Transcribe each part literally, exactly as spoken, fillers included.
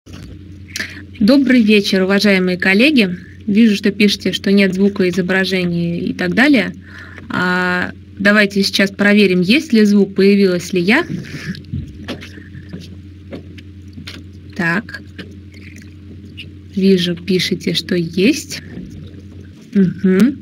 Добрый вечер, уважаемые коллеги. Вижу, что пишете, что нет звука, изображения и так далее. А, давайте сейчас проверим, есть ли звук, появилась ли я. Так. Вижу, пишете, что есть. Угу.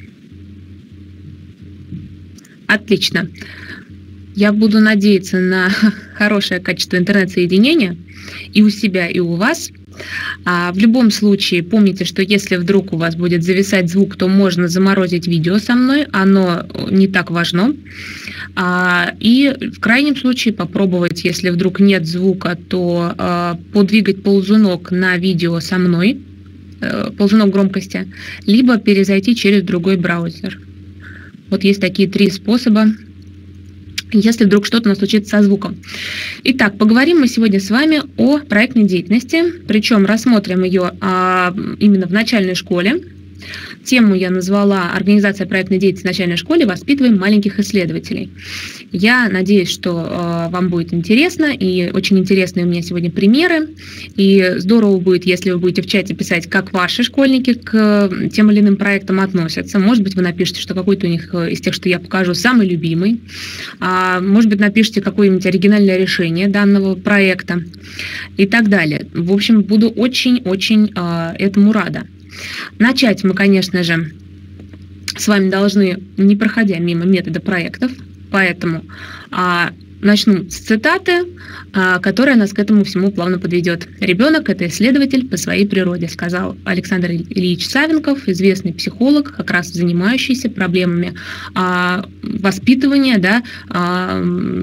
Отлично. Я буду надеяться на хорошее качество интернет-соединения и у себя, и у вас. А в любом случае, помните, что если вдруг у вас будет зависать звук, то можно заморозить видео со мной, оно не так важно. А, и в крайнем случае попробовать, если вдруг нет звука, то а, подвигать ползунок на видео со мной, а, ползунок громкости, либо перезайти через другой браузер. Вот есть такие три способа, если вдруг что-то у нас случится со звуком. Итак, поговорим мы сегодня с вами о проектной деятельности, причем рассмотрим ее а, именно в начальной школе. Тему я назвала «Организация проектной деятельности в начальной школе. Воспитываем маленьких исследователей». Я надеюсь, что э, вам будет интересно, и очень интересные у меня сегодня примеры. И здорово будет, если вы будете в чате писать, как ваши школьники к тем или иным проектам относятся. Может быть, вы напишите, что какой-то у них из тех, что я покажу, самый любимый. А, может быть, напишите какое-нибудь оригинальное решение данного проекта и так далее. В общем, буду очень-очень э, этому рада. Начать мы, конечно же, с вами должны, не проходя мимо метода проектов, поэтому а, начну с цитаты, а, которая нас к этому всему плавно подведет. «Ребенок – это исследователь по своей природе», сказал Александр Ильич Савенков, известный психолог, как раз занимающийся проблемами а, воспитывания, да, а,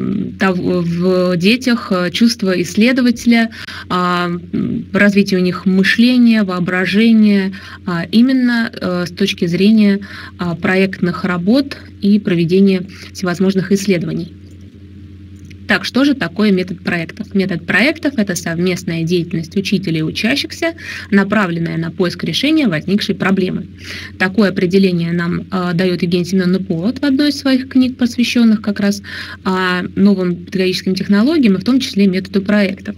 в детях чувства исследователя, а, развитие у них мышления, воображения, а, именно а, с точки зрения а, проектных работ и проведения всевозможных исследований. Так, что же такое метод проектов? Метод проектов – это совместная деятельность учителей и учащихся, направленная на поиск решения возникшей проблемы. Такое определение нам э, дает Евгения Семеновна Полот в одной из своих книг, посвященных как раз э, новым педагогическим технологиям, и в том числе методу проектов.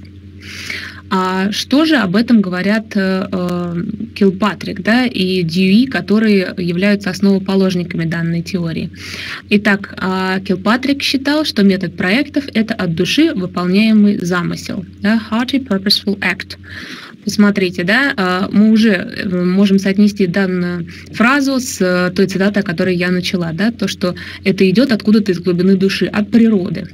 А что же об этом говорят э, Килпатрик, да, и Дьюи, которые являются основоположниками данной теории? Итак, э, Килпатрик считал, что метод проектов – это от души выполняемый замысел, да, hearty purposeful act. Посмотрите, да, мы уже можем соотнести данную фразу с той цитатой, о которой я начала, да, то, что это идет откуда-то из глубины души, от природы.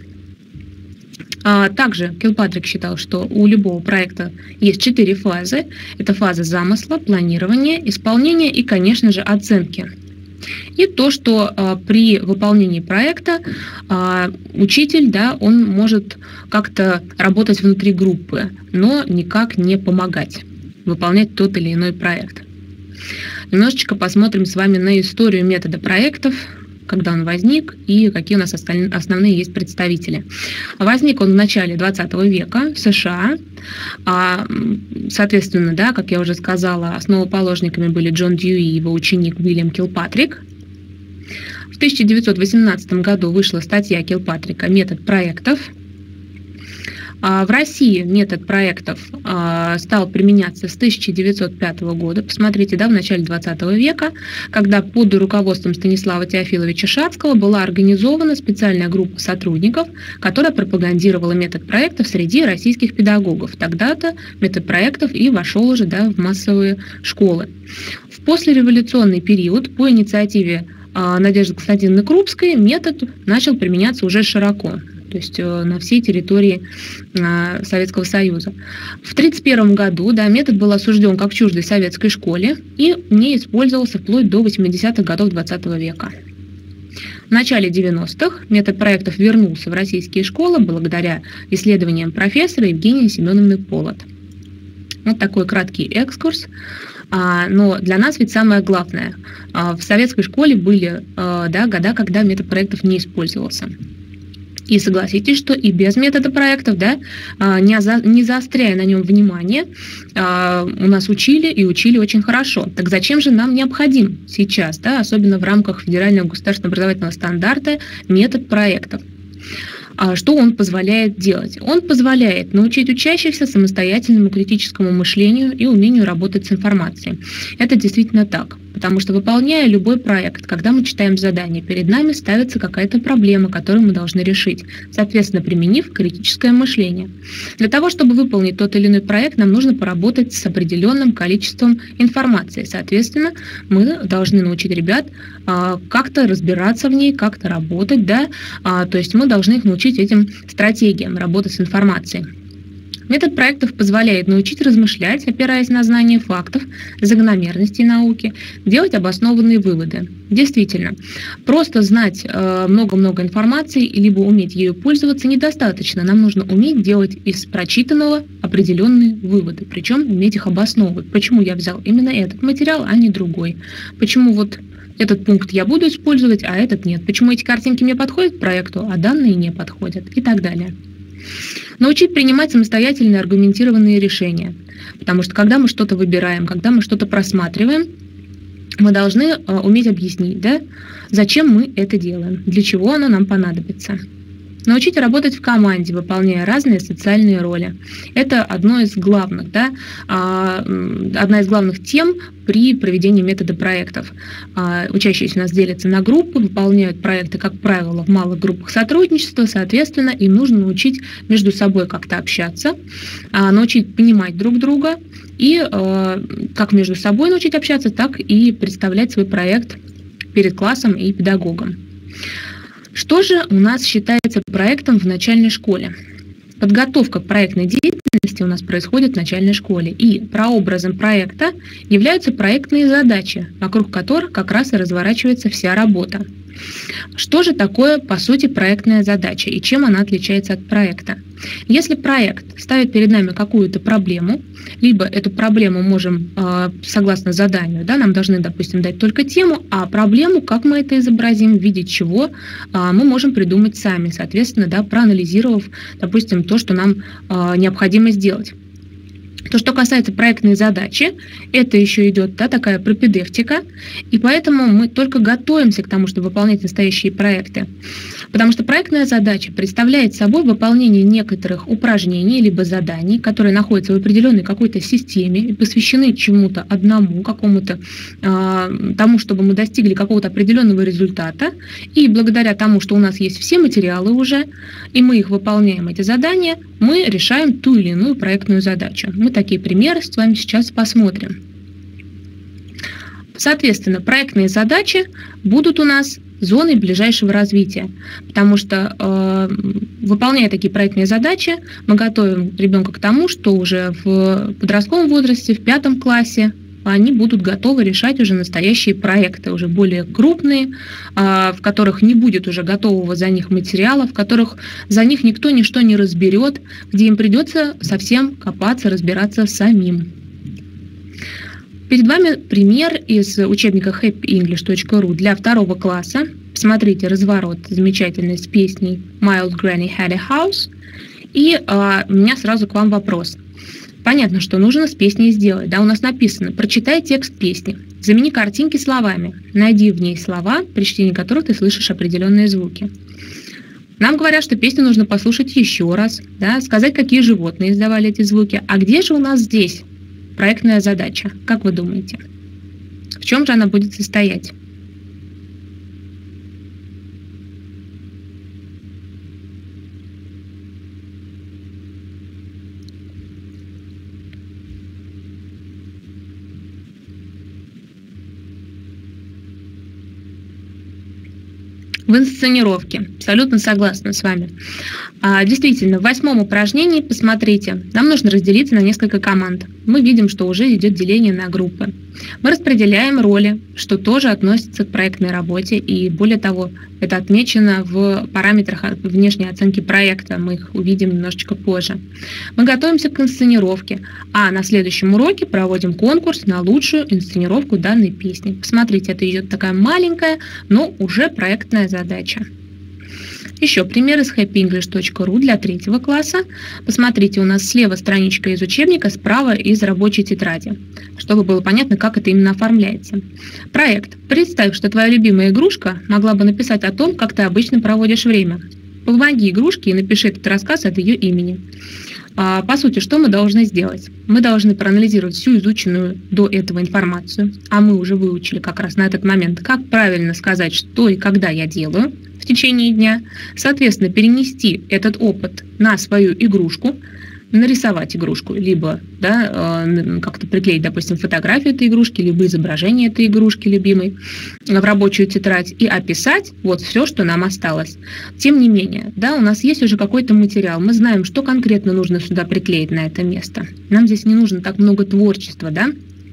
Также Килпатрик считал, что у любого проекта есть четыре фазы. Это фаза замысла, планирования, исполнения и, конечно же, оценки. И то, что а, при выполнении проекта а, учитель, да, он может как-то работать внутри группы, но никак не помогать выполнять тот или иной проект. Немножечко посмотрим с вами на историю метода проектов, когда он возник и какие у нас основные есть представители. Возник он в начале двадцатого века в США. Соответственно, да, как я уже сказала, основоположниками были Джон Дьюи и его ученик Уильям Килпатрик. В тысяча девятьсот восемнадцатом году вышла статья Килпатрика «Метод проектов». В России метод проектов стал применяться с тысяча девятьсот пятого года. Посмотрите, да, в начале двадцатого века, когда под руководством Станислава Теофиловича Шацкого была организована специальная группа сотрудников, которая пропагандировала метод проектов среди российских педагогов. Тогда-то метод проектов и вошел уже, да, в массовые школы. В послереволюционный период по инициативе Надежды Константиновны Крупской метод начал применяться уже широко, то есть на всей территории Советского Союза. В тысяча девятьсот тридцать первом году, да, метод был осужден как чуждый советской школе и не использовался вплоть до восьмидесятых годов двадцатого века. В начале девяностых метод проектов вернулся в российские школы благодаря исследованиям профессора Евгении Семеновны Полот. Вот такой краткий экскурс. Но для нас ведь самое главное, в советской школе были, да, года, когда метод проектов не использовался. И согласитесь, что и без метода проектов, да, не, за, не заостряя на нем внимание, у нас учили и учили очень хорошо. Так зачем же нам необходим сейчас, да, особенно в рамках федерального государственного образовательного стандарта, метод проектов? Что он позволяет делать? Он позволяет научить учащихся самостоятельному критическому мышлению и умению работать с информацией. Это действительно так. Потому что, выполняя любой проект, когда мы читаем задание, перед нами ставится какая-то проблема, которую мы должны решить, соответственно, применив критическое мышление. Для того, чтобы выполнить тот или иной проект, нам нужно поработать с определенным количеством информации. Соответственно, мы должны научить ребят а, как-то разбираться в ней, как-то работать, да, а, то есть мы должны их научить этим стратегиям работы с информацией. Метод проектов позволяет научить размышлять, опираясь на знание фактов, закономерностей науки, делать обоснованные выводы. Действительно, просто знать э, много-много информации, либо уметь ею пользоваться недостаточно. Нам нужно уметь делать из прочитанного определенные выводы, причем уметь их обосновывать. Почему я взял именно этот материал, а не другой? Почему вот этот пункт я буду использовать, а этот нет? Почему эти картинки мне подходят к проекту, а данные не подходят? И так далее. Научить принимать самостоятельные аргументированные решения. Потому что когда мы что-то выбираем, когда мы что-то просматриваем, мы должны э, уметь объяснить, да, зачем мы это делаем, для чего оно нам понадобится. Научить работать в команде, выполняя разные социальные роли. Это одно из главных, да, одна из главных тем при проведении метода проектов. Учащиеся у нас делятся на группы, выполняют проекты, как правило, в малых группах сотрудничества, соответственно, им нужно научить между собой как-то общаться, научить понимать друг друга и как между собой научить общаться, так и представлять свой проект перед классом и педагогом. Что же у нас считается проектом в начальной школе? Подготовка к проектной деятельности у нас происходит в начальной школе, и прообразом проекта являются проектные задачи, вокруг которых как раз и разворачивается вся работа. Что же такое, по сути, проектная задача и чем она отличается от проекта? Если проект ставит перед нами какую-то проблему, либо эту проблему можем, согласно заданию, да, нам должны, допустим, дать только тему, а проблему, как мы это изобразим, в виде чего, мы можем придумать сами, соответственно, да, проанализировав, допустим, то, что нам необходимо сделать. То, что касается проектной задачи, это еще идет, да, такая пропедевтика, и поэтому мы только готовимся к тому, чтобы выполнять настоящие проекты. Потому что проектная задача представляет собой выполнение некоторых упражнений либо заданий, которые находятся в определенной какой-то системе и посвящены чему-то одному, какому-то э, тому, чтобы мы достигли какого-то определенного результата. И благодаря тому, что у нас есть все материалы уже, и мы их выполняем, эти задания, мы решаем ту или иную проектную задачу. Мы такие примеры с вами сейчас посмотрим. Соответственно, проектные задачи будут у нас зоной ближайшего развития, потому что, э, выполняя такие проектные задачи, мы готовим ребенка к тому, что уже в подростковом возрасте, в пятом классе, они будут готовы решать уже настоящие проекты, уже более крупные, в которых не будет уже готового за них материала, в которых за них никто ничто не разберет, где им придется совсем копаться, разбираться самим. Перед вами пример из учебника хэппи инглиш точка ру для второго класса. Смотрите разворот замечательный с песней My Old Granny Had a House. И а, у меня сразу к вам вопрос. Понятно, что нужно с песней сделать. Да, у нас написано: прочитай текст песни, замени картинки словами, найди в ней слова, при чтении которых ты слышишь определенные звуки. Нам говорят, что песню нужно послушать еще раз, да, сказать, какие животные издавали эти звуки. А где же у нас здесь проектная задача? Как вы думаете? В чем же она будет состоять? В инсценировке. Абсолютно согласна с вами. А, действительно, в восьмом упражнении, посмотрите, нам нужно разделиться на несколько команд. Мы видим, что уже идет деление на группы. Мы распределяем роли, что тоже относится к проектной работе, и более того, это отмечено в параметрах внешней оценки проекта, мы их увидим немножечко позже. Мы готовимся к инсценировке, а на следующем уроке проводим конкурс на лучшую инсценировку данной песни. Посмотрите, это идет такая маленькая, но уже проектная задача. Еще пример из хэппи инглиш точка ру для третьего класса. Посмотрите, у нас слева страничка из учебника, справа из рабочей тетради, чтобы было понятно, как это именно оформляется. Проект. Представь, что твоя любимая игрушка могла бы написать о том, как ты обычно проводишь время. Помоги игрушке и напиши этот рассказ от ее имени. По сути, что мы должны сделать? Мы должны проанализировать всю изученную до этого информацию, а мы уже выучили как раз на этот момент, как правильно сказать, что и когда я делаю в течение дня, соответственно, перенести этот опыт на свою игрушку, нарисовать игрушку, либо да, как-то приклеить, допустим, фотографию этой игрушки, либо изображение этой игрушки любимой в рабочую тетрадь и описать вот все, что нам осталось. Тем не менее, да, у нас есть уже какой-то материал, мы знаем, что конкретно нужно сюда приклеить на это место. Нам здесь не нужно так много творчества, да?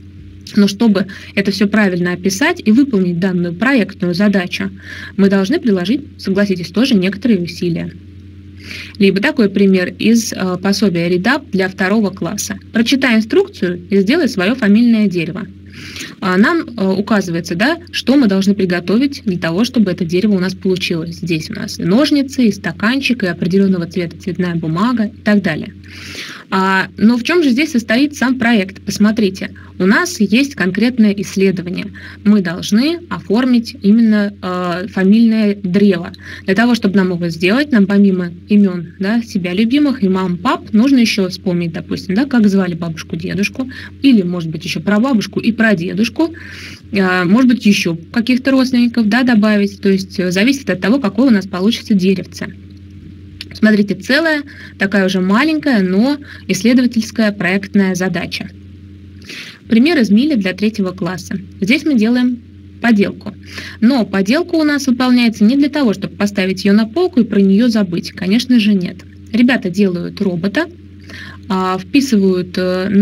Но чтобы это все правильно описать и выполнить данную проектную задачу, мы должны приложить, согласитесь, тоже некоторые усилия. Либо такой пример из э, пособия редап для второго класса. Прочитай инструкцию и сделай свое фамильное дерево. А нам э, указывается, да, что мы должны приготовить для того, чтобы это дерево у нас получилось. Здесь у нас и ножницы, и стаканчик, и определенного цвета цветная бумага и так далее. А, но в чем же здесь состоит сам проект? Посмотрите, у нас есть конкретное исследование. Мы должны оформить именно э, фамильное древо. Для того, чтобы нам его сделать, нам помимо имен, да, себя любимых и мам, пап, нужно еще вспомнить, допустим, да, как звали бабушку, дедушку, или, может быть, еще прабабушку и прадедушку, э, может быть, еще каких-то родственников, да, добавить. То есть зависит от того, какое у нас получится деревце. Смотрите, целая, такая уже маленькая, но исследовательская проектная задача. Пример из Мили для третьего класса. Здесь мы делаем поделку. Но поделка у нас выполняется не для того, чтобы поставить ее на полку и про нее забыть. Конечно же, нет. Ребята делают робота, вписывают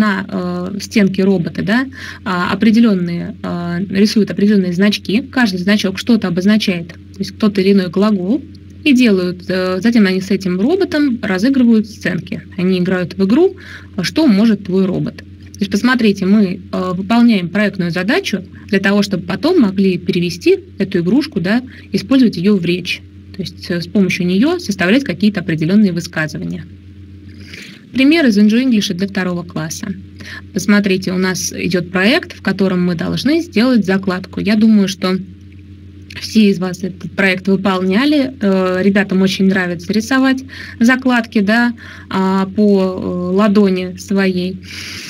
на стенки робота, да, определенные, рисуют определенные значки. Каждый значок что-то обозначает, то есть тот или иной глагол. И делают, затем они с этим роботом разыгрывают сценки. Они играют в игру, что может твой робот. То есть, посмотрите, мы выполняем проектную задачу для того, чтобы потом могли перевести эту игрушку, да, использовать ее в речь. То есть с помощью нее составлять какие-то определенные высказывания. Пример из Enjoy English для второго класса. Посмотрите, у нас идет проект, в котором мы должны сделать закладку. Я думаю, что все из вас этот проект выполняли. Ребятам очень нравится рисовать закладки, да, по ладони своей.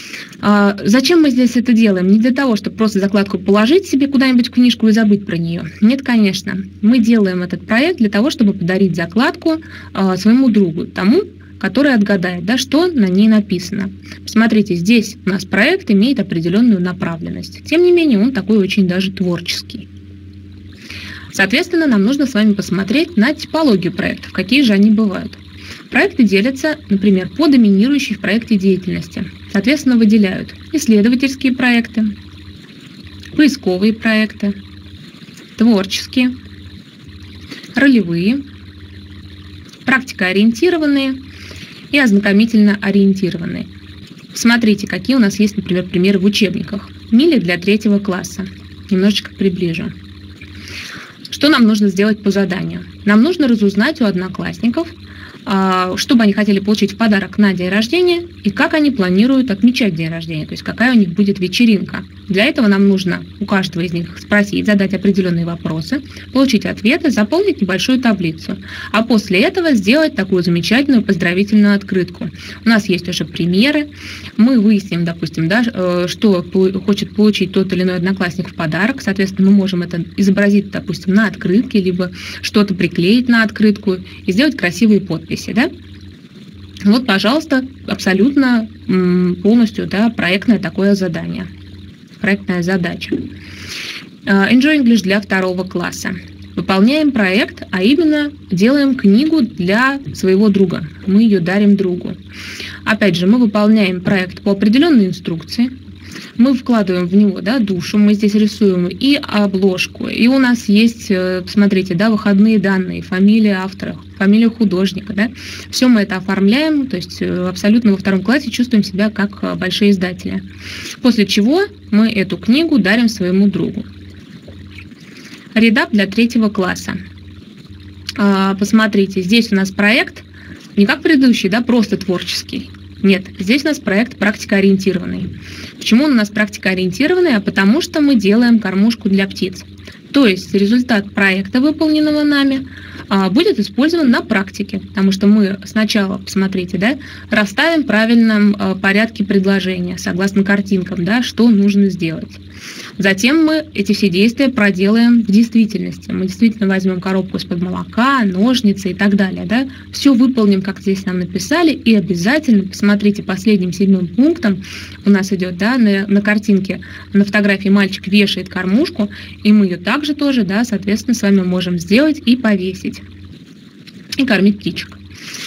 Зачем мы здесь это делаем? Не для того, чтобы просто закладку положить себе куда-нибудь в книжку и забыть про нее. Нет, конечно. Мы делаем этот проект для того, чтобы подарить закладку своему другу, тому, который отгадает, да, что на ней написано. Посмотрите, здесь у нас проект имеет определенную направленность. Тем не менее, он такой очень даже творческий. Соответственно, нам нужно с вами посмотреть на типологию проектов, какие же они бывают. Проекты делятся, например, по доминирующей в проекте деятельности. Соответственно, выделяют исследовательские проекты, поисковые проекты, творческие, ролевые, практикоориентированные и ознакомительно ориентированные. Смотрите, какие у нас есть, например, примеры в учебниках. Мили для третьего класса. Немножечко приближу. Что нам нужно сделать по заданию? Нам нужно разузнать у одноклассников, что бы они хотели получить в подарок на день рождения и как они планируют отмечать день рождения, то есть какая у них будет вечеринка. Для этого нам нужно у каждого из них спросить, задать определенные вопросы, получить ответы, заполнить небольшую таблицу, а после этого сделать такую замечательную поздравительную открытку. У нас есть уже примеры, мы выясним, допустим, да, что хочет получить тот или иной одноклассник в подарок, соответственно, мы можем это изобразить, допустим, на открытке, либо что-то приклеить на открытку и сделать красивые подписи. Да? Вот, пожалуйста, абсолютно полностью, да, проектное такое задание, проектная задача. Enjoy English для второго класса. Выполняем проект, а именно делаем книгу для своего друга. Мы ее дарим другу. Опять же, мы выполняем проект по определенной инструкции. Мы вкладываем в него, да, душу, мы здесь рисуем и обложку, и у нас есть, посмотрите, да, выходные данные, фамилия автора, фамилия художника, да, все мы это оформляем, то есть абсолютно во втором классе чувствуем себя как большие издатели. После чего мы эту книгу дарим своему другу. Редап для третьего класса. Посмотрите, здесь у нас проект не как предыдущий, да, просто творческий. Нет, здесь у нас проект практикоориентированный. Почему он у нас практикоориентированный? А потому что мы делаем кормушку для птиц. То есть результат проекта, выполненного нами, будет использован на практике, потому что мы сначала, посмотрите, да, расставим в правильном порядке предложения, согласно картинкам, да, что нужно сделать. Затем мы эти все действия проделаем в действительности. Мы действительно возьмем коробку из-под молока, ножницы и так далее. Да? Все выполним, как здесь нам написали, и обязательно, посмотрите, последним седьмым пунктом у нас идет, да, на, на картинке, на фотографии мальчик вешает кормушку, и мы ее также тоже, да, соответственно, с вами можем сделать и повесить, и кормить птичек.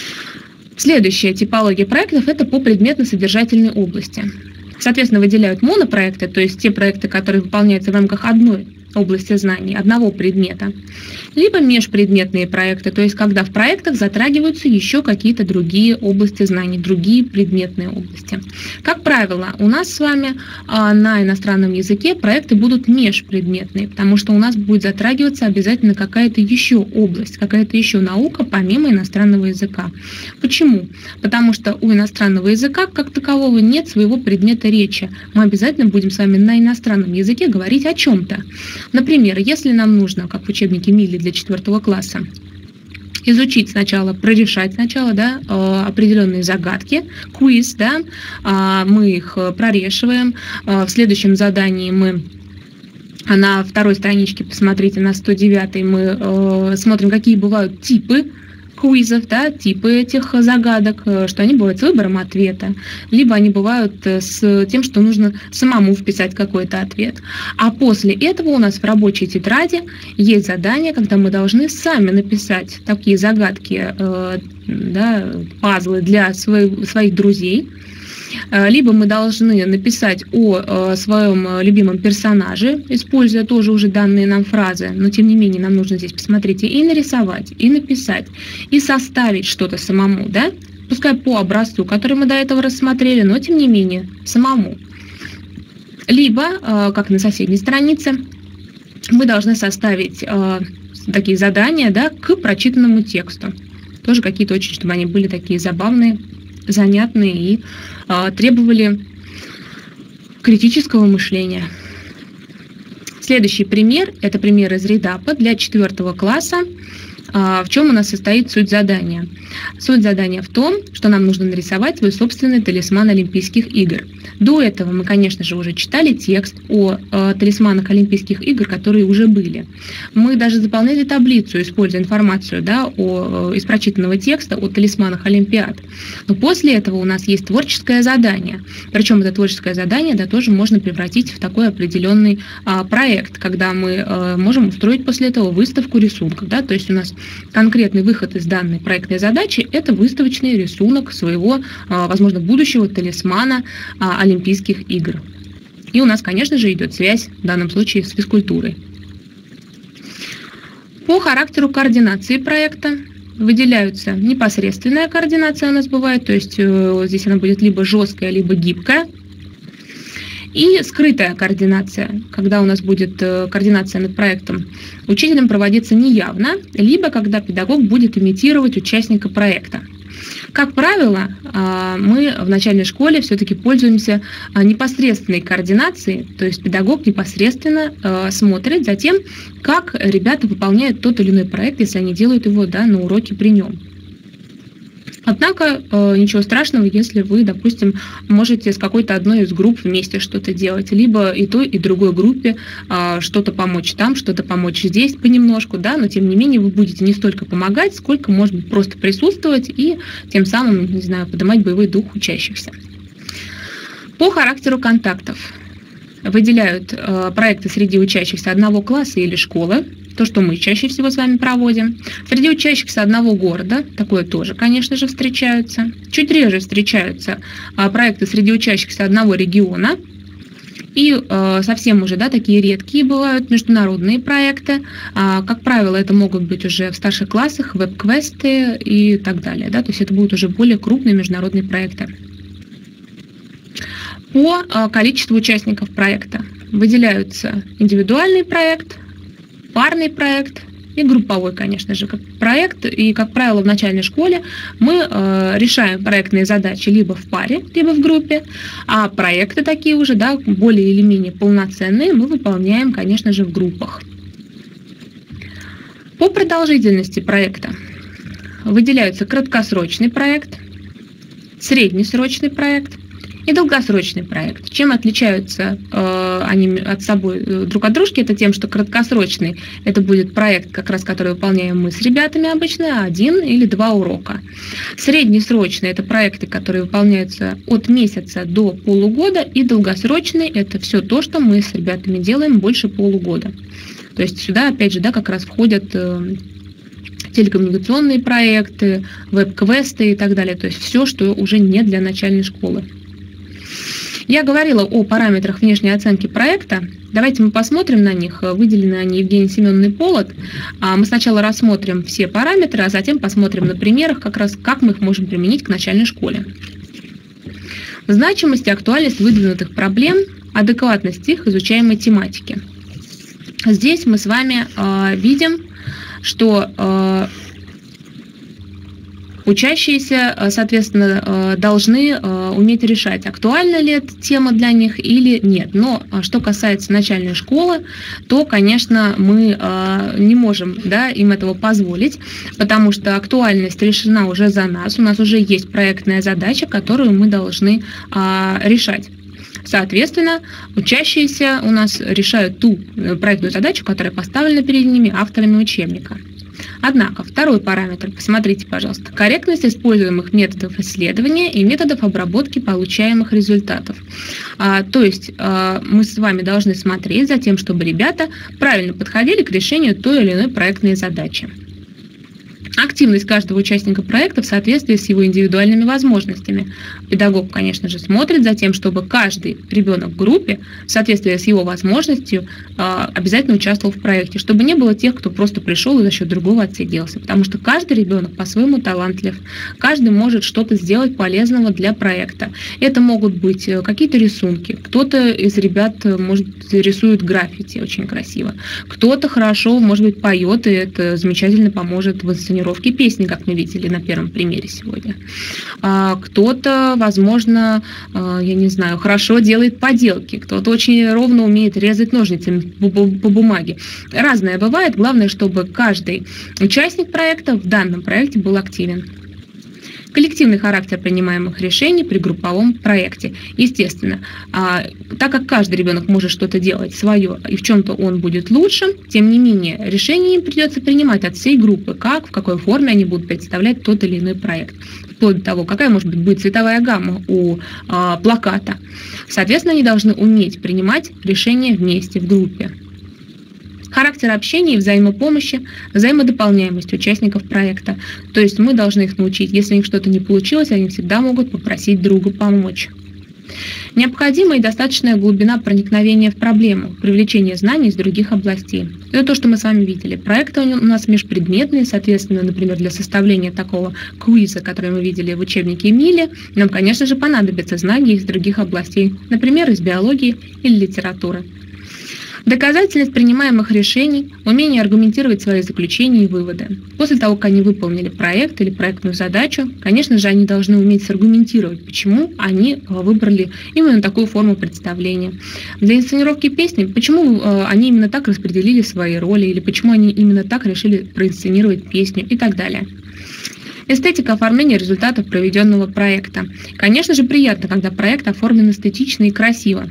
Следующая типология проектов – это по предметно-содержательной области. Соответственно, выделяют монопроекты, то есть те проекты, которые выполняются в рамках одной области знаний, одного предмета, либо межпредметные проекты, то есть когда в проектах затрагиваются еще какие-то другие области знаний, другие предметные области. Как правило, у нас с вами а, на иностранном языке проекты будут межпредметные, потому что у нас будет затрагиваться обязательно какая-то еще область, какая-то еще наука помимо иностранного языка. Почему? Потому что у иностранного языка как такового нет своего предмета речи. Мы обязательно будем с вами на иностранном языке говорить о чем-то. Например, если нам нужно, как в учебнике Милли для четвертого класса, изучить сначала, прорешать сначала, да, определенные загадки, квиз, да, мы их прорешиваем, в следующем задании мы на второй страничке, посмотрите, на сто девятой, мы смотрим, какие бывают типы квизов, да, типы этих загадок, что они бывают с выбором ответа, либо они бывают с тем, что нужно самому вписать какой-то ответ. А после этого у нас в рабочей тетради есть задание, когда мы должны сами написать такие загадки, да, пазлы для своих, своих друзей. Либо мы должны написать о своем любимом персонаже, используя тоже уже данные нам фразы, но тем не менее нам нужно здесь, посмотрите, и нарисовать, и написать, и составить что-то самому, да, пускай по образцу, который мы до этого рассмотрели, но тем не менее самому. Либо, как на соседней странице, мы должны составить такие задания, да, к прочитанному тексту. Тоже какие-то очень, чтобы они были такие забавные, занятные и а, требовали критического мышления. Следующий пример – это пример из редапа для четвертого класса. А, в чем у нас состоит суть задания? Суть задания в том, что нам нужно нарисовать свой собственный талисман Олимпийских игр. До этого мы, конечно же, уже читали текст о э, талисманах Олимпийских игр, которые уже были. Мы даже заполняли таблицу, используя информацию, да, о, э, из прочитанного текста о талисманах Олимпиад. Но после этого у нас есть творческое задание. Причем это творческое задание, да, тоже можно превратить в такой определенный э, проект, когда мы э, можем устроить после этого выставку рисунков. Да, то есть у нас конкретный выход из данной проектной задачи – это выставочный рисунок своего, э, возможно, будущего талисмана э, Олимпийских игр. И у нас, конечно же, идет связь в данном случае с физкультурой. По характеру координации проекта выделяются непосредственная координация у нас бывает, то есть э, здесь она будет либо жесткая, либо гибкая. И скрытая координация, когда у нас будет э, координация над проектом учителем проводиться неявно, либо когда педагог будет имитировать участника проекта. Как правило, мы в начальной школе все-таки пользуемся непосредственной координацией, то есть педагог непосредственно смотрит за тем, как ребята выполняют тот или иной проект, если они делают его, да, на уроке при нем. Однако ничего страшного, если вы, допустим, можете с какой-то одной из групп вместе что-то делать, либо и той, и другой группе что-то помочь там, что-то помочь здесь понемножку, да, но тем не менее вы будете не столько помогать, сколько, может быть, просто присутствовать и тем самым, не знаю, поднимать боевой дух учащихся. По характеру контактов выделяют проекты среди учащихся одного класса или школы, то, что мы чаще всего с вами проводим. Среди учащихся одного города, такое тоже, конечно же, встречаются. Чуть реже встречаются а, проекты среди учащихся одного региона. И а, совсем уже, да, такие редкие бывают международные проекты. А, как правило, это могут быть уже в старших классах, веб-квесты и так далее. Да? То есть это будут уже более крупные международные проекты. По а, количеству участников проекта выделяются индивидуальный проект, парный проект и групповой, конечно же, проект. И, как правило, в начальной школе мы э, решаем проектные задачи либо в паре, либо в группе, а проекты такие уже, да, более или менее полноценные, мы выполняем, конечно же, в группах. По продолжительности проекта выделяются краткосрочный проект, среднесрочный проект и долгосрочный проект. Чем отличаются э, они от собой э, друг от дружки? Это тем, что краткосрочный – это будет проект, как раз который выполняем мы с ребятами обычно, один или два урока. Среднесрочный – это проекты, которые выполняются от месяца до полугода, и долгосрочный – это все то, что мы с ребятами делаем больше полугода. То есть сюда, опять же, да, как раз входят э, телекоммуникационные проекты, веб-квесты и так далее. То есть все, что уже не для начальной школы. Я говорила о параметрах внешней оценки проекта. Давайте мы посмотрим на них. Выделены они Евгенией Семеновной Полот. Мы сначала рассмотрим все параметры, а затем посмотрим на примерах, как раз как мы их можем применить к начальной школе. Значимость и актуальность выдвинутых проблем, адекватность их изучаемой тематики. Здесь мы с вами э, видим, что э, учащиеся, соответственно, должны уметь решать, актуальна ли эта тема для них или нет. Но что касается начальной школы, то, конечно, мы не можем, да, им этого позволить, потому что актуальность решена уже за нас. У нас уже есть проектная задача, которую мы должны решать. Соответственно, учащиеся у нас решают ту проектную задачу, которая поставлена перед ними авторами учебника. Однако, второй параметр, посмотрите, пожалуйста, корректность используемых методов исследования и методов обработки получаемых результатов. А, то есть а, мы с вами должны смотреть за тем, чтобы ребята правильно подходили к решению той или иной проектной задачи. Активность каждого участника проекта в соответствии с его индивидуальными возможностями. Педагог, конечно же, смотрит за тем, чтобы каждый ребенок в группе в соответствии с его возможностью обязательно участвовал в проекте, чтобы не было тех, кто просто пришел и за счет другого отсиделся. Потому что каждый ребенок по-своему талантлив, каждый может что-то сделать полезного для проекта. Это могут быть какие-то рисунки, кто-то из ребят, может, рисует граффити очень красиво, кто-то хорошо, может быть, поет, и это замечательно поможет в инсценировании песни, как мы видели на первом примере сегодня. Кто-то, возможно, я не знаю, хорошо делает поделки, кто-то очень ровно умеет резать ножницами по бумаге. Разное бывает, главное, чтобы каждый участник проекта в данном проекте был активен. Коллективный характер принимаемых решений при групповом проекте. Естественно, а, так как каждый ребенок может что-то делать свое, и в чем-то он будет лучше, тем не менее, решение им придется принимать от всей группы, как, в какой форме они будут представлять тот или иной проект. Вплоть до того, какая может быть будет цветовая гамма у а, плаката. Соответственно, они должны уметь принимать решения вместе, в группе. Характер общения и взаимопомощи, взаимодополняемость участников проекта. То есть мы должны их научить, если у них что-то не получилось, они всегда могут попросить друга помочь. Необходима и достаточная глубина проникновения в проблему, привлечение знаний из других областей. Это то, что мы с вами видели. Проекты у нас межпредметные, соответственно, например, для составления такого квиза, который мы видели в учебнике Эмили, нам, конечно же, понадобятся знания из других областей, например, из биологии или литературы. Доказательность принимаемых решений, умение аргументировать свои заключения и выводы. После того, как они выполнили проект или проектную задачу, конечно же, они должны уметь саргументировать, почему они выбрали именно такую форму представления. Для инсценировки песни, почему они именно так распределили свои роли, или почему они именно так решили проинсценировать песню и так далее. Эстетика оформления результатов проведенного проекта. Конечно же, приятно, когда проект оформлен эстетично и красиво.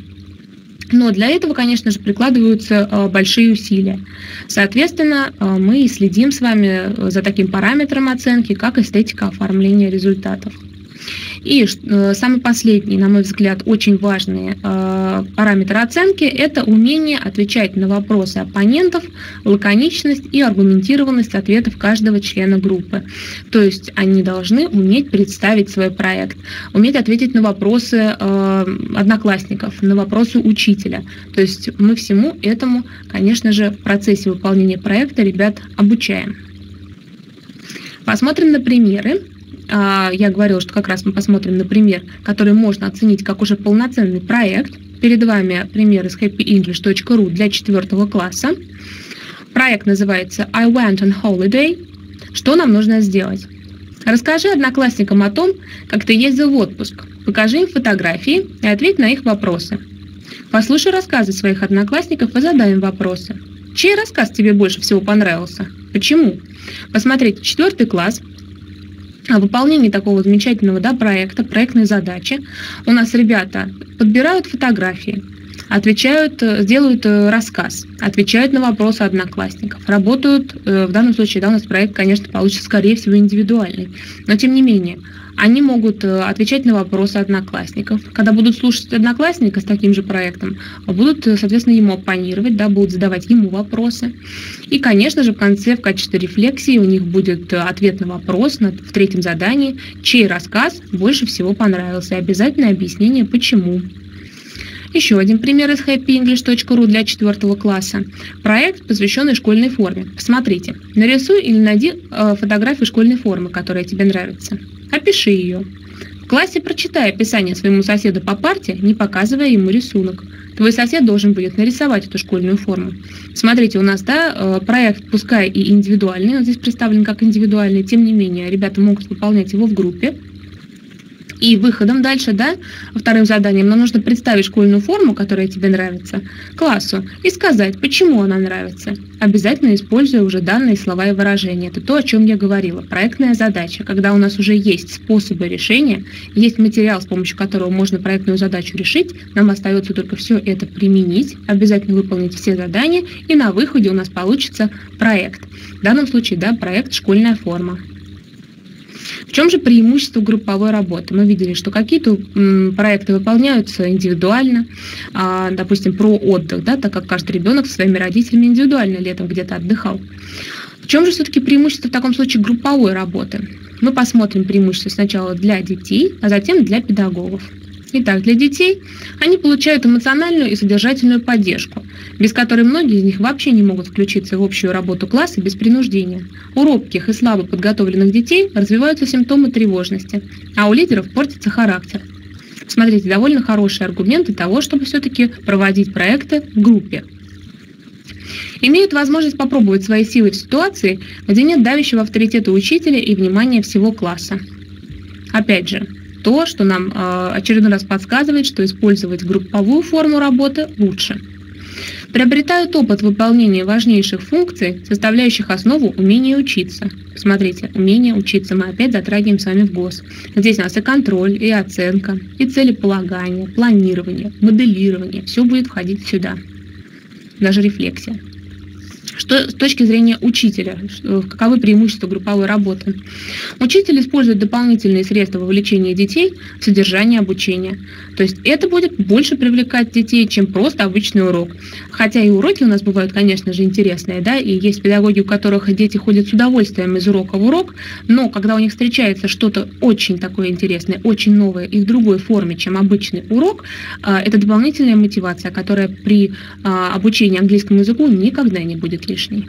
Но для этого, конечно же, прикладываются большие усилия. Соответственно, мы следим с вами за таким параметром оценки, как эстетика оформления результатов. И самый последний, на мой взгляд, очень важный параметр оценки – это умение отвечать на вопросы оппонентов, лаконичность и аргументированность ответов каждого члена группы. То есть они должны уметь представить свой проект, уметь ответить на вопросы одноклассников, на вопросы учителя. То есть мы всему этому, конечно же, в процессе выполнения проекта ребят обучаем. Посмотрим на примеры. Я говорила, что как раз мы посмотрим на пример, который можно оценить как уже полноценный проект. Перед вами пример из хэппи инглиш точка ру для четвёртого класса. Проект называется I went on holiday. Что нам нужно сделать? Расскажи одноклассникам о том, как ты ездил в отпуск. Покажи им фотографии и ответь на их вопросы. Послушай рассказы своих одноклассников и задай им вопросы. Чей рассказ тебе больше всего понравился? Почему? Посмотрите, четвертый класс. О выполнении такого замечательного да, проекта, проектной задачи у нас ребята подбирают фотографии, отвечают, делают рассказ, отвечают на вопросы одноклассников, работают, в данном случае да, у нас проект, конечно, получится, скорее всего, индивидуальный, но тем не менее, они могут отвечать на вопросы одноклассников. Когда будут слушать одноклассника с таким же проектом, будут, соответственно, ему оппонировать, да, будут задавать ему вопросы. И, конечно же, в конце, в качестве рефлексии, у них будет ответ на вопрос на, в третьем задании, чей рассказ больше всего понравился, и обязательное объяснение, почему. Еще один пример из хэппи инглиш точка ру для четвертого класса. Проект, посвященный школьной форме. Посмотрите, нарисуй или найди э, фотографию школьной формы, которая тебе нравится. Опиши ее. В классе прочитай описание своему соседу по парте, не показывая ему рисунок. Твой сосед должен будет нарисовать эту школьную форму. Смотрите, у нас да, проект, пускай и индивидуальный, он здесь представлен как индивидуальный, тем не менее, ребята могут выполнять его в группе. И выходом дальше, да, вторым заданием, нам нужно представить школьную форму, которая тебе нравится, классу, и сказать, почему она нравится. Обязательно используя уже данные слова и выражения. Это то, о чем я говорила. Проектная задача, когда у нас уже есть способы решения, есть материал, с помощью которого можно проектную задачу решить, нам остается только все это применить, обязательно выполнить все задания, и на выходе у нас получится проект. В данном случае, да, проект «Школьная форма». В чем же преимущество групповой работы? Мы видели, что какие-то проекты выполняются индивидуально, допустим, про отдых, да, так как каждый ребенок со своими родителями индивидуально летом где-то отдыхал. В чем же все-таки преимущество в таком случае групповой работы? Мы посмотрим преимущество сначала для детей, а затем для педагогов. Итак, для детей они получают эмоциональную и содержательную поддержку, без которой многие из них вообще не могут включиться в общую работу класса без принуждения. У робких и слабо подготовленных детей развиваются симптомы тревожности, а у лидеров портится характер. Смотрите, довольно хорошие аргументы того, чтобы все-таки проводить проекты в группе. Имеют возможность попробовать свои силы в ситуации, где нет давящего авторитета учителя и внимания всего класса. Опять же, то, что нам э, очередной раз подсказывает, что использовать групповую форму работы лучше. Приобретают опыт выполнения важнейших функций, составляющих основу умения учиться. Смотрите, умение учиться мы опять затрагиваем с вами в ГОС. Здесь у нас и контроль, и оценка, и целеполагание, планирование, моделирование. Все будет входить сюда. Даже рефлексия. Что с точки зрения учителя, каковы преимущества групповой работы? Учитель использует дополнительные средства вовлечения детей в содержание обучения. То есть это будет больше привлекать детей, чем просто обычный урок. Хотя и уроки у нас бывают, конечно же, интересные, да, и есть педагоги, у которых дети ходят с удовольствием из урока в урок, но когда у них встречается что-то очень такое интересное, очень новое и в другой форме, чем обычный урок, это дополнительная мотивация, которая при обучении английскому языку никогда не будет лишней.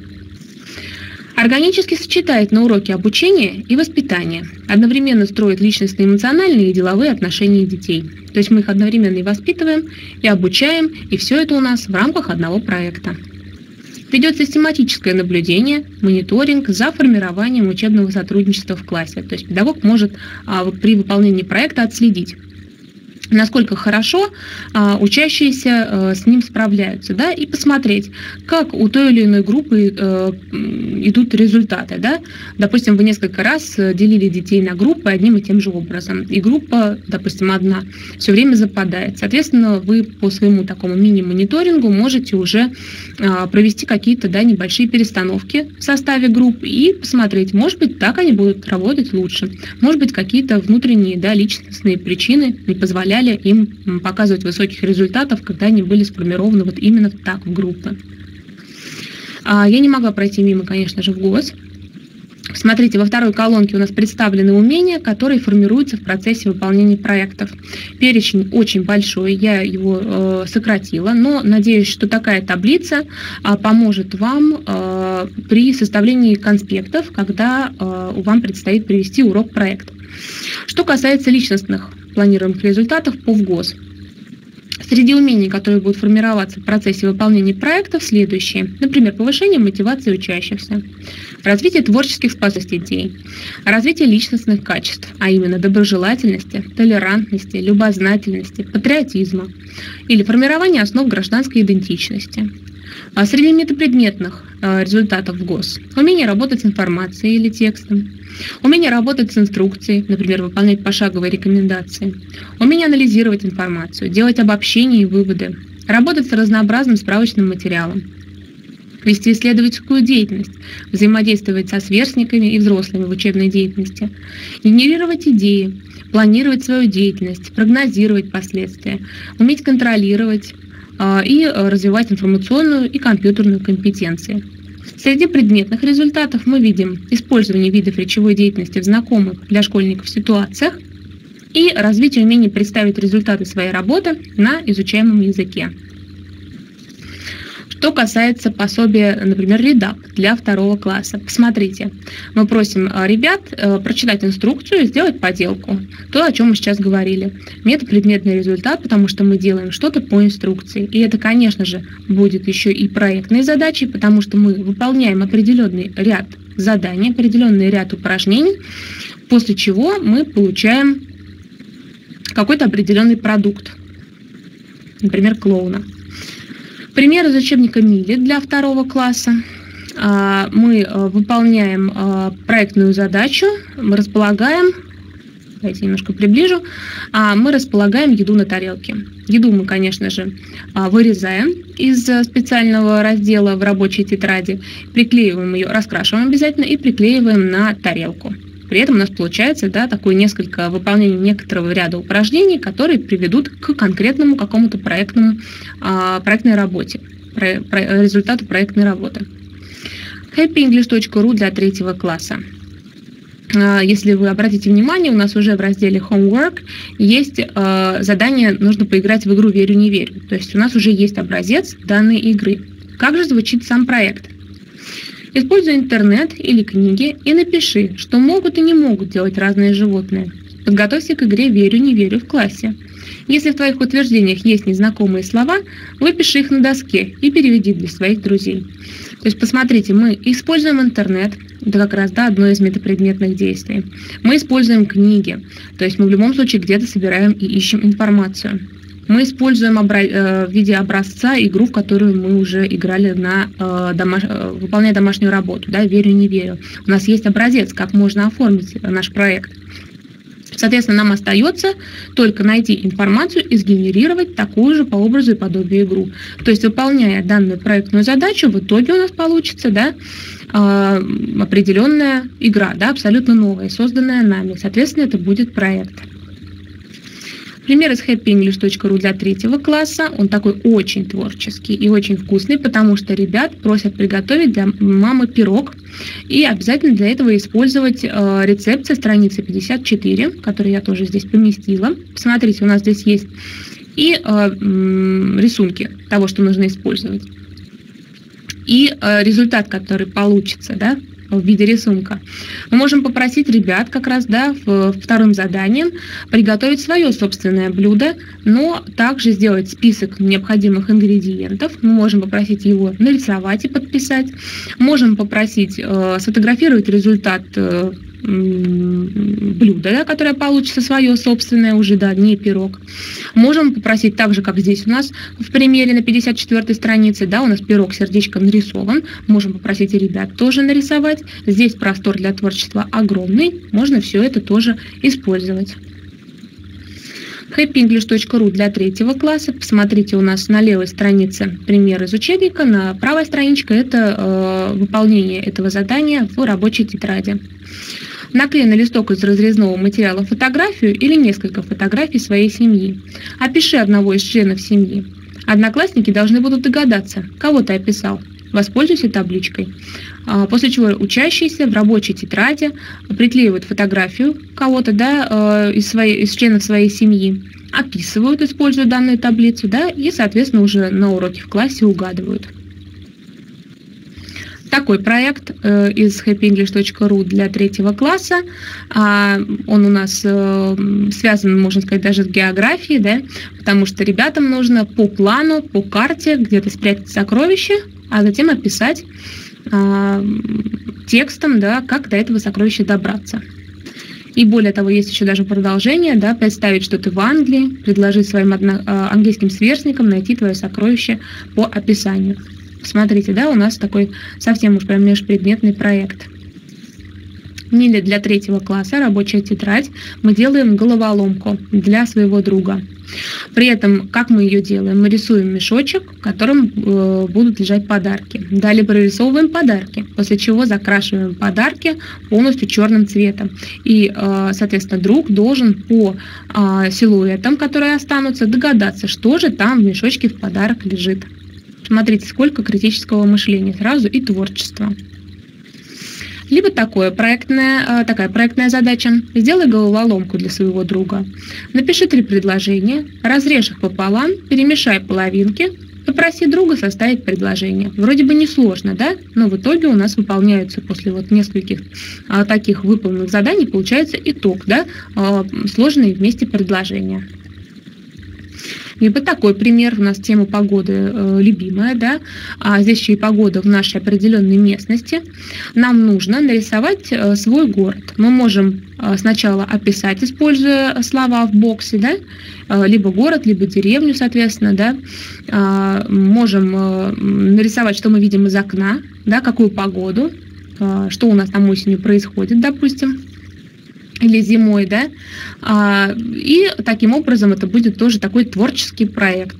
Органически сочетает на уроке обучение и воспитание, одновременно строит личностные, эмоциональные и деловые отношения детей. То есть мы их одновременно и воспитываем, и обучаем, и все это у нас в рамках одного проекта. Ведет систематическое наблюдение, мониторинг за формированием учебного сотрудничества в классе. То есть педагог может а, при выполнении проекта отследить, насколько хорошо а, учащиеся а, с ним справляются, да, и посмотреть, как у той или иной группы а, идут результаты, да. Допустим, вы несколько раз делили детей на группы одним и тем же образом, и группа, допустим, одна все время западает. Соответственно, вы по своему такому мини-мониторингу можете уже а, провести какие-то, да, небольшие перестановки в составе групп и посмотреть, может быть, так они будут работать лучше, может быть, какие-то внутренние, да, личностные причины не позволяют им показывать высоких результатов, когда они были сформированы вот именно так в группы. Я не могла пройти мимо, конечно же, в ГОС. Смотрите, во второй колонке у нас представлены умения, которые формируются в процессе выполнения проектов. Перечень очень большой, я его э, сократила, но надеюсь, что такая таблица э, поможет вам э, при составлении конспектов, когда э, вам предстоит привести урок-проект. Что касается личностных планируемых результатов по ВГОС. Среди умений, которые будут формироваться в процессе выполнения проектов, следующие. Например, повышение мотивации учащихся, развитие творческих способностей детей, развитие личностных качеств, а именно доброжелательности, толерантности, любознательности, патриотизма или формирование основ гражданской идентичности. А среди метапредметных а, результатов в ГОС умение работать с информацией или текстом, умение работать с инструкцией, например, выполнять пошаговые рекомендации, умение анализировать информацию, делать обобщения и выводы, работать с разнообразным справочным материалом, вести исследовательскую деятельность, взаимодействовать со сверстниками и взрослыми в учебной деятельности, генерировать идеи, планировать свою деятельность, прогнозировать последствия, уметь контролировать э, и развивать информационную и компьютерную компетенции. Среди предметных результатов мы видим использование видов речевой деятельности в знакомых для школьников ситуациях и развитие умения представить результаты своей работы на изучаемом языке. Что касается пособия, например, редакт для второго класса. Посмотрите, мы просим ребят прочитать инструкцию и сделать поделку. То, о чем мы сейчас говорили. Метапредметный результат, потому что мы делаем что-то по инструкции. И это, конечно же, будет еще и проектные задачи, потому что мы выполняем определенный ряд заданий, определенный ряд упражнений, после чего мы получаем какой-то определенный продукт. Например, клоуна. Пример из учебника Мили для второго класса. Мы выполняем проектную задачу, мы располагаем, давайте немножко приближу, мы располагаем еду на тарелке. Еду мы, конечно же, вырезаем из специального раздела в рабочей тетради, приклеиваем ее, раскрашиваем обязательно и приклеиваем на тарелку. При этом у нас получается, да, такое несколько выполнение некоторого ряда упражнений, которые приведут к конкретному какому-то проектному, а, проектной работе, про, про, результату проектной работы. хэппи инглиш точка ру для третьего класса. А, если вы обратите внимание, у нас уже в разделе Homework есть а, задание «Нужно поиграть в игру «Верю, не верю». То есть у нас уже есть образец данной игры. Как же звучит сам проект? Используй интернет или книги и напиши, что могут и не могут делать разные животные. Подготовься к игре «Верю, не верю» в классе. Если в твоих утверждениях есть незнакомые слова, выпиши их на доске и переведи для своих друзей. То есть, посмотрите, мы используем интернет, это как раз, да, одно из метапредметных действий. Мы используем книги, то есть мы в любом случае где-то собираем и ищем информацию. Мы используем обра- в виде образца игру, в которую мы уже играли, на, э, домаш... выполняя домашнюю работу, да, «Верю, не верю». У нас есть образец, как можно оформить наш проект. Соответственно, нам остается только найти информацию и сгенерировать такую же по образу и подобию игру. То есть, выполняя данную проектную задачу, в итоге у нас получится, да, э, определенная игра, да, абсолютно новая, созданная нами. Соответственно, это будет проект. Пример из хэппи инглиш точка ру для третьего класса. Он такой очень творческий и очень вкусный, потому что ребят просят приготовить для мамы пирог. И обязательно для этого использовать э, рецепт со страницы пятьдесят четыре, который я тоже здесь поместила. Посмотрите, у нас здесь есть и э, э, рисунки того, что нужно использовать. И э, результат, который получится, да, в виде рисунка. Мы можем попросить ребят как раз, да, в вторым заданием приготовить свое собственное блюдо, но также сделать список необходимых ингредиентов. Мы можем попросить его нарисовать и подписать. Можем попросить э, сфотографировать результат э, блюдо, да, которое получится свое собственное уже, да, не пирог. Можем попросить так же, как здесь у нас в примере на пятьдесят четвёртой странице, да, у нас пирог сердечком нарисован. Можем попросить и ребят тоже нарисовать. Здесь простор для творчества огромный. Можно все это тоже использовать. хэппи инглиш точка ру для третьего класса. Посмотрите, у нас на левой странице пример из учебника, на правой страничке это э, выполнение этого задания в рабочей тетради. Наклей на листок из разрезного материала фотографию или несколько фотографий своей семьи. Опиши одного из членов семьи. Одноклассники должны будут догадаться, кого ты описал. Воспользуйся табличкой. После чего учащиеся в рабочей тетради приклеивают фотографию кого-то, да, из, своей, из членов своей семьи, описывают, используя данную таблицу, да, и, соответственно, уже на уроке в классе угадывают. Такой проект э, из хэппи инглиш точка ру для третьего класса. А, он у нас э, связан, можно сказать, даже с географией, да, потому что ребятам нужно по плану, по карте где-то спрятать сокровище, а затем описать э, текстом, да, как до этого сокровища добраться. И более того, есть еще даже продолжение, да, представить, что ты в Англии, предложить своим одно, э, английским сверстникам найти твое сокровище по описанию. Смотрите, да, у нас такой совсем уж прям межпредметный проект. Миле для третьего класса, рабочая тетрадь, мы делаем головоломку для своего друга. При этом, как мы ее делаем? Мы рисуем мешочек, в котором э, будут лежать подарки. Далее прорисовываем подарки, после чего закрашиваем подарки полностью черным цветом. И, э, соответственно, друг должен по э, силуэтам, которые останутся, догадаться, что же там в мешочке в подарок лежит. Смотрите, сколько критического мышления сразу и творчества. Либо такое проектная, такая проектная задача. Сделай головоломку для своего друга. Напиши три предложения, разрежь их пополам, перемешай половинки, попроси друга составить предложение. Вроде бы несложно, да? Но в итоге у нас выполняются после вот нескольких а, таких выполненных заданий, получается итог, да? А, сложные вместе предложения. Либо такой пример, у нас тема погоды э, любимая, да, а здесь еще и погода в нашей определенной местности. Нам нужно нарисовать э, свой город. Мы можем э, сначала описать, используя слова в боксе, да, э, либо город, либо деревню, соответственно, да. Э, можем э, нарисовать, что мы видим из окна, да, какую погоду, э, что у нас там осенью происходит, допустим, или зимой, да, и таким образом это будет тоже такой творческий проект.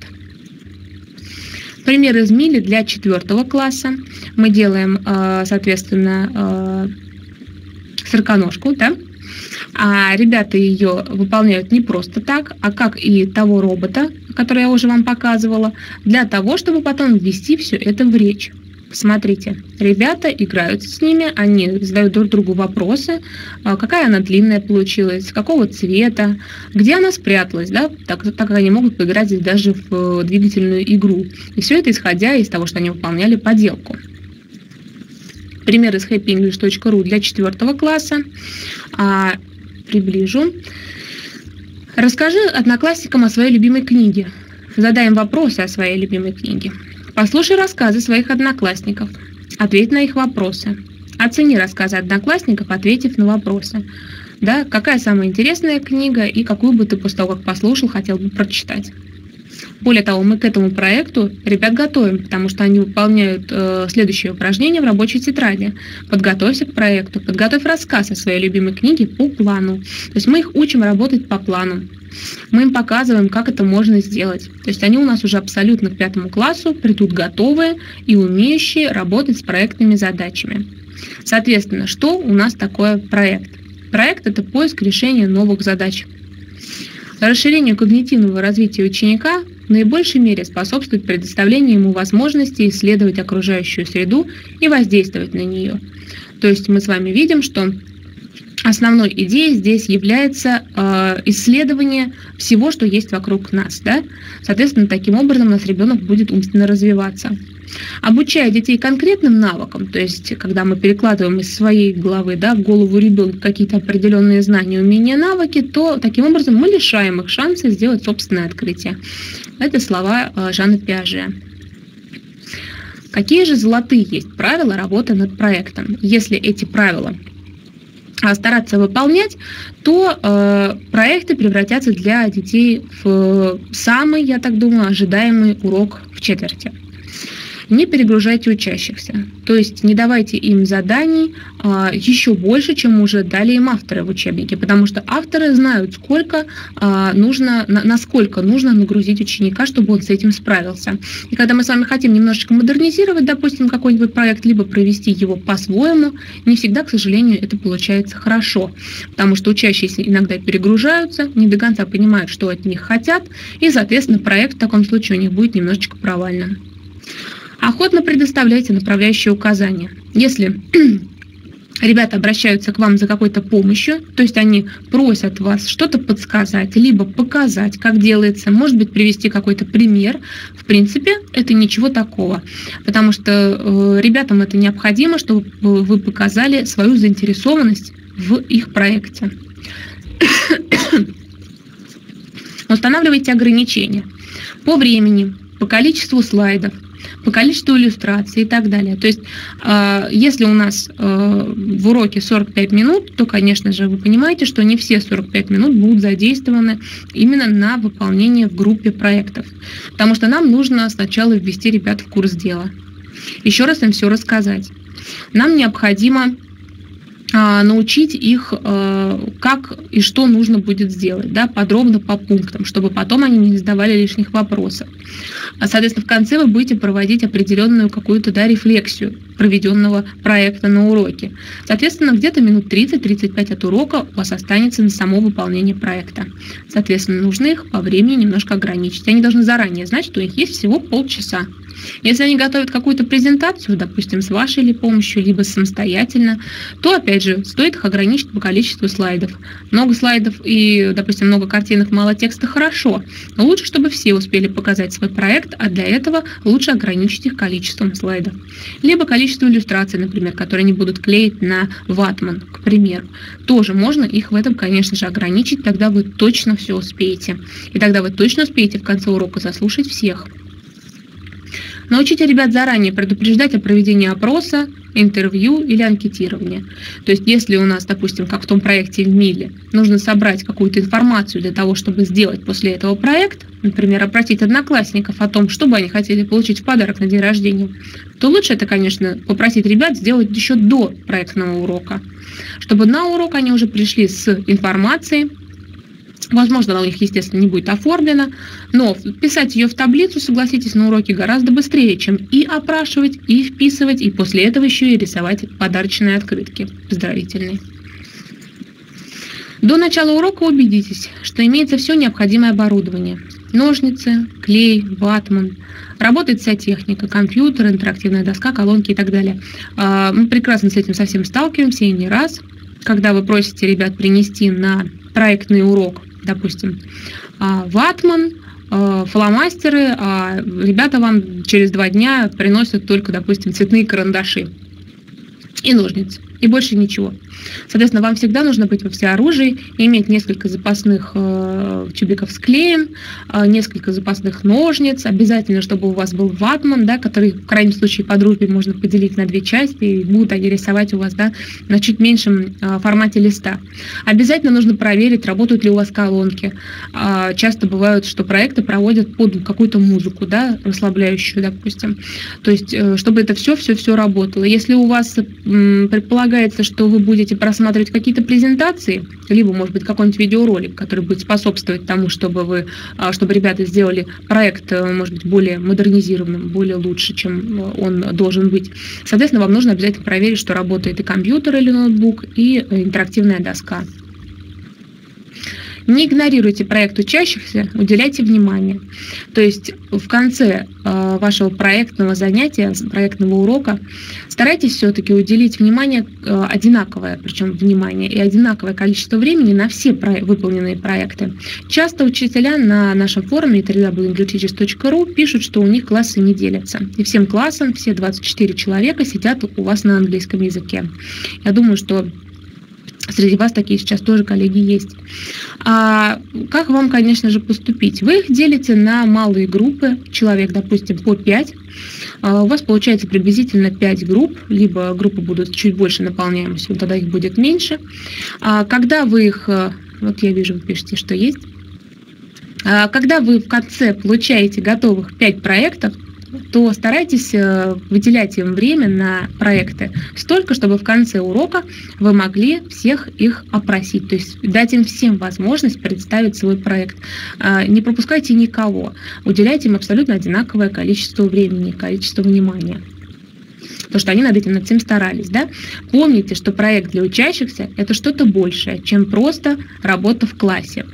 Пример из Мили для четвертого класса. Мы делаем, соответственно, сороконожку, да, а ребята ее выполняют не просто так, а как и того робота, который я уже вам показывала, для того, чтобы потом ввести все это в речь. Смотрите, ребята играются с ними, они задают друг другу вопросы, какая она длинная получилась, какого цвета, где она спряталась, да, так, так как они могут поиграть здесь даже в двигательную игру. И все это исходя из того, что они выполняли поделку. Пример из хэппи инглиш точка ру для четвертого класса. А, приближу. Расскажи одноклассникам о своей любимой книге. Задаем вопросы о своей любимой книге. Послушай рассказы своих одноклассников, ответь на их вопросы. Оцени рассказы одноклассников, ответив на вопросы. Да, какая самая интересная книга и какую бы ты после того, как послушал, хотел бы прочитать. Более того, мы к этому проекту ребят готовим, потому что они выполняют э, следующее упражнение в рабочей тетради. Подготовься к проекту, подготовь рассказ о своей любимой книге по плану. То есть мы их учим работать по плану. Мы им показываем, как это можно сделать. То есть они у нас уже абсолютно к пятому классу придут готовые и умеющие работать с проектными задачами. Соответственно, что у нас такое проект? Проект – это поиск решения новых задач. Расширению когнитивного развития ученика в наибольшей мере способствует предоставление ему возможности исследовать окружающую среду и воздействовать на нее. То есть мы с вами видим, что основной идеей здесь является э, исследование всего, что есть вокруг нас. Да? Соответственно, таким образом у нас ребенок будет умственно развиваться. Обучая детей конкретным навыкам, то есть когда мы перекладываем из своей головы, да, в голову ребенка какие-то определенные знания, умения, навыки, то таким образом мы лишаем их шанса сделать собственное открытие. Это слова э, Жана Пиаже. Какие же золотые есть правила работы над проектом? Если эти правила стараться выполнять, то э, проекты превратятся для детей в самый, я так думаю, ожидаемый урок в четверти. Не перегружайте учащихся, то есть не давайте им заданий а, еще больше, чем уже дали им авторы в учебнике, потому что авторы знают, сколько а, нужно, на, насколько нужно нагрузить ученика, чтобы он с этим справился. И когда мы с вами хотим немножечко модернизировать, допустим, какой-нибудь проект, либо провести его по-своему, не всегда, к сожалению, это получается хорошо, потому что учащиеся иногда перегружаются, не до конца понимают, что от них хотят, и, соответственно, проект в таком случае у них будет немножечко провальным. Охотно предоставляйте направляющие указания. Если ребята обращаются к вам за какой-то помощью, то есть они просят вас что-то подсказать, либо показать, как делается, может быть, привести какой-то пример, в принципе, это ничего такого, потому что э, ребятам это необходимо, чтобы вы показали свою заинтересованность в их проекте. Устанавливайте ограничения по времени, по количеству слайдов, по количеству иллюстраций и так далее. То есть, э, если у нас э, в уроке сорок пять минут, то, конечно же, вы понимаете, что не все сорок пять минут будут задействованы именно на выполнение в группе проектов. Потому что нам нужно сначала ввести ребят в курс дела. еще раз им все рассказать. Нам необходимо научить их, как и что нужно будет сделать, да, подробно по пунктам, чтобы потом они не задавали лишних вопросов. А, соответственно, в конце вы будете проводить определенную какую-то, да, рефлексию проведенного проекта на уроке. Соответственно, где-то минут тридцать-тридцать пять от урока у вас останется на само выполнение проекта. Соответственно, нужно их по времени немножко ограничить. Они должны заранее знать, что у них есть всего полчаса. Если они готовят какую-то презентацию, допустим, с вашей ли помощью, либо самостоятельно, то, опять же, стоит их ограничить по количеству слайдов. Много слайдов и, допустим, много картинок, мало текста – хорошо. Но лучше, чтобы все успели показать свой проект, а для этого лучше ограничить их количеством слайдов. Либо количество иллюстраций, например, которые они будут клеить на ватман, к примеру. Тоже можно их в этом, конечно же, ограничить, тогда вы точно все успеете. И тогда вы точно успеете в конце урока заслушать всех. Научите ребят заранее предупреждать о проведении опроса, интервью или анкетирования. То есть, если у нас, допустим, как в том проекте в Миле, нужно собрать какую-то информацию для того, чтобы сделать после этого проект, например, опросить одноклассников о том, что бы они хотели получить в подарок на день рождения, то лучше это, конечно, попросить ребят сделать еще до проектного урока, чтобы на урок они уже пришли с информацией. Возможно, она у них, естественно, не будет оформлена, но писать ее в таблицу, согласитесь, на уроке гораздо быстрее, чем и опрашивать, и вписывать, и после этого еще и рисовать подарочные открытки поздравительные. До начала урока убедитесь, что имеется все необходимое оборудование. Ножницы, клей, ватман. Работает вся техника, компьютер, интерактивная доска, колонки и так далее. Мы прекрасно с этим совсем сталкиваемся и не раз. Когда вы просите ребят принести на проектный урок, допустим, ватман, фломастеры, а ребята вам через два дня приносят только, допустим, цветные карандаши и ножницы, и больше ничего. Соответственно, вам всегда нужно быть во всеоружии, иметь несколько запасных э, тюбиков с клеем, э, несколько запасных ножниц, обязательно, чтобы у вас был ватман, да, который в крайнем случае по дружбе можно поделить на две части, и будут они рисовать у вас, да, на чуть меньшем э, формате листа. Обязательно нужно проверить, работают ли у вас колонки. Э, часто бывают, что проекты проводят под какую-то музыку, да, расслабляющую, допустим. То есть, э, чтобы это все-все-все работало. Если у вас э, предполагается, что вы будете просматривать какие-то презентации, либо, может быть, какой-нибудь видеоролик, который будет способствовать тому, чтобы вы, чтобы ребята сделали проект, может быть, более модернизированным, более лучше, чем он должен быть. Соответственно, вам нужно обязательно проверить, что работает и компьютер или ноутбук, и интерактивная доска. Не игнорируйте проект учащихся, уделяйте внимание. То есть в конце э, вашего проектного занятия, проектного урока старайтесь все-таки уделить внимание э, одинаковое, причем внимание и одинаковое количество времени на все про- выполненные проекты. Часто учителя на нашем форуме дабл ю дабл ю дабл ю точка english teachers точка ру пишут, что у них классы не делятся. И всем классам, все двадцать четыре человека сидят у вас на английском языке. Я думаю, что среди вас такие сейчас тоже коллеги есть. А как вам, конечно же, поступить? Вы их делите на малые группы, человек, допустим, по пять. А у вас получается приблизительно пять групп, либо группы будут чуть больше наполняемостью, тогда их будет меньше. А когда вы их, вот я вижу, вы пишете, что есть. А когда вы в конце получаете готовых пять проектов, то старайтесь выделять им время на проекты столько, чтобы в конце урока вы могли всех их опросить, то есть дать им всем возможность представить свой проект. Не пропускайте никого, уделяйте им абсолютно одинаковое количество времени, количество внимания. Потому что они над этим над всем старались, да? Помните, что проект для учащихся – это что-то большее, чем просто работа в классе.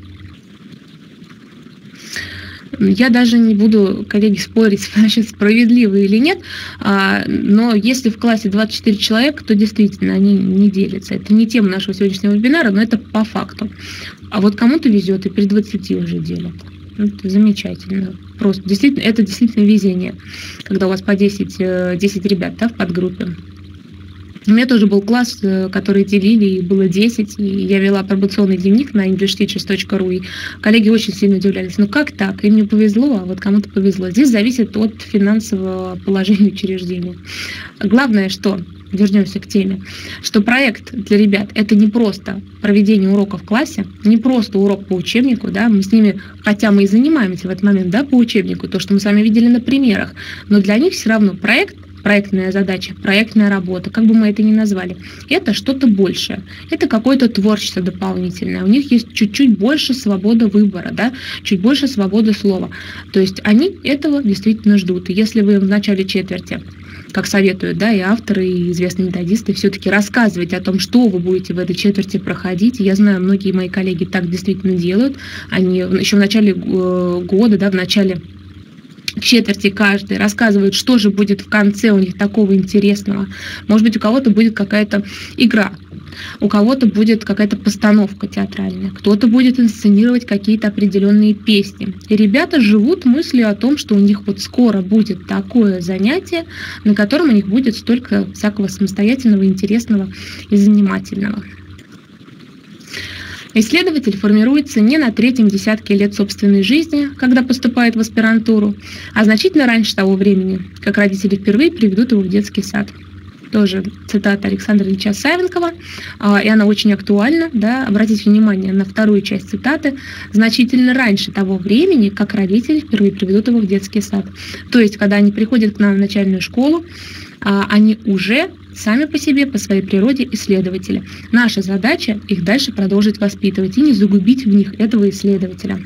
Я даже не буду, коллеги, спорить, значит, справедливо или нет, но если в классе двадцать четыре человека, то действительно они не делятся. Это не тема нашего сегодняшнего вебинара, но это по факту. А вот кому-то везет, и при двадцати уже делят. Это замечательно. Просто действительно, это действительно везение, когда у вас по десять, десять ребят, да, в подгруппе. У меня тоже был класс, который делили, и было десять, и я вела пробационный дневник на english teachers точка ру, и коллеги очень сильно удивлялись. Ну как так? Им не повезло, а вот кому-то повезло. Здесь зависит от финансового положения учреждения. Главное, что, вернемся к теме, что проект для ребят – это не просто проведение урока в классе, не просто урок по учебнику, да, мы с ними, хотя мы и занимаемся в этот момент, да, по учебнику, то, что мы с вами видели на примерах, но для них все равно проект проектная задача, проектная работа, как бы мы это ни назвали, это что-то большее, это какое-то творчество дополнительное, у них есть чуть-чуть больше свободы выбора, да, чуть больше свободы слова, то есть они этого действительно ждут. И если вы в начале четверти, как советуют, да, и авторы, и известные методисты, все-таки рассказывать о том, что вы будете в этой четверти проходить. Я знаю, многие мои коллеги так действительно делают. Они еще в начале года, да, в начале четверти каждый рассказывают, что же будет в конце у них такого интересного. Может быть, у кого-то будет какая-то игра, у кого-то будет какая-то постановка театральная, кто-то будет инсценировать какие-то определенные песни. И ребята живут мыслью о том, что у них вот скоро будет такое занятие, на котором у них будет столько всякого самостоятельного, интересного и занимательного. Исследователь формируется не на третьем десятке лет собственной жизни, когда поступает в аспирантуру, а значительно раньше того времени, как родители впервые приведут его в детский сад. Тоже цитата Александра Ильича Савенкова, и она очень актуальна. Да? Обратите внимание на вторую часть цитаты. Значительно раньше того времени, как родители впервые приведут его в детский сад. То есть, когда они приходят к нам в начальную школу, они уже сами по себе, по своей природе исследователи. Наша задача их дальше продолжить воспитывать и не загубить в них этого исследователя.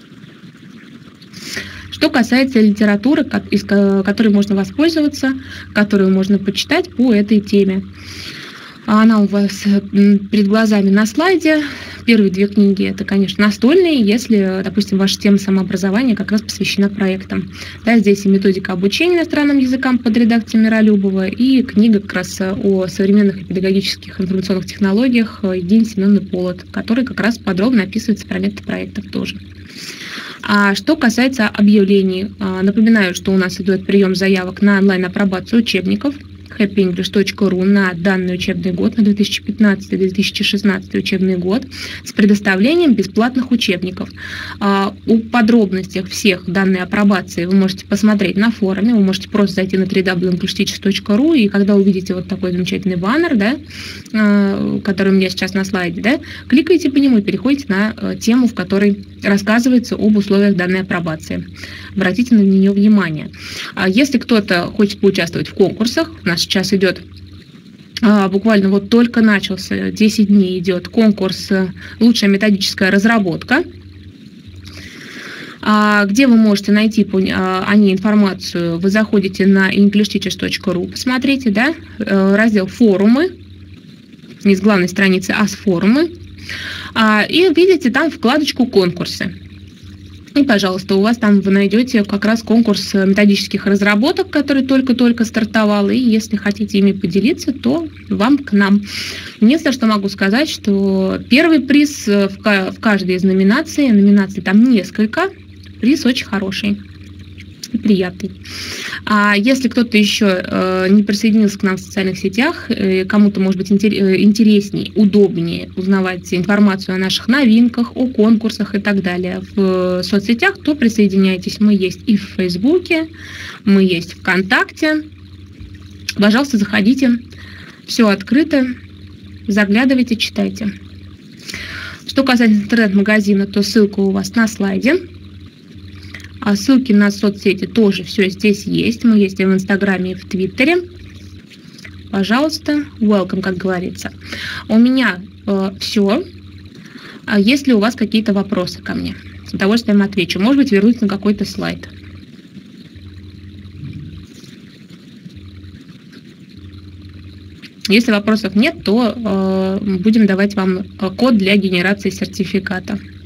Что касается литературы, из которой можно воспользоваться, которую можно почитать по этой теме. Она у вас перед глазами на слайде. Первые две книги – это, конечно, настольные, если, допустим, ваша тема самообразования как раз посвящена проектам. Да, здесь и методика обучения иностранным языкам под редакцией Миролюбова, и книга как раз о современных педагогических информационных технологиях Евгения Семеновны Полот, который как раз подробно описывается про методы проектов тоже. А что касается объявлений, напоминаю, что у нас идет прием заявок на онлайн-апробацию учебников хэппи инглиш точка ру на данный учебный год, на две тысячи пятнадцатый — две тысячи шестнадцатый учебный год, с предоставлением бесплатных учебников. О подробностях всех данной апробации вы можете посмотреть на форуме, вы можете просто зайти на дабл ю дабл ю дабл ю точка инглиш тичерс точка ру, и когда увидите вот такой замечательный баннер, да, который у меня сейчас на слайде, да, кликайте по нему и переходите на тему, в которой рассказывается об условиях данной апробации. Обратите на нее внимание. Если кто-то хочет поучаствовать в конкурсах, у нас сейчас идет, буквально вот только начался, десять дней идет конкурс «Лучшая методическая разработка», где вы можете найти о ней информацию. Вы заходите на инглиш тичерс точка ру, посмотрите, да, раздел «Форумы», не с главной страницы, а с «Форумы», и видите там вкладочку «Конкурсы». И, пожалуйста, у вас там вы найдете как раз конкурс методических разработок, который только-только стартовал, и если хотите ими поделиться, то вам к нам. Единственное, что могу сказать, что первый приз в каждой из номинаций, номинаций там несколько, приз очень хороший и приятный. А если кто-то еще э, не присоединился к нам в социальных сетях, э, кому-то, может быть, интереснее, удобнее узнавать информацию о наших новинках, о конкурсах и так далее в соцсетях, то присоединяйтесь. Мы есть и в Фейсбуке, мы есть в ВКонтакте. Пожалуйста, заходите. Все открыто. Заглядывайте, читайте. Что касается интернет-магазина, то ссылка у вас на слайде. А ссылки на соцсети тоже все здесь есть. Мы есть и в Инстаграме, и в Твиттере. Пожалуйста, welcome, как говорится. У меня э, все. А есть ли у вас какие-то вопросы ко мне? С удовольствием отвечу. Может быть, вернусь на какой-то слайд. Если вопросов нет, то э, будем давать вам код для генерации сертификата.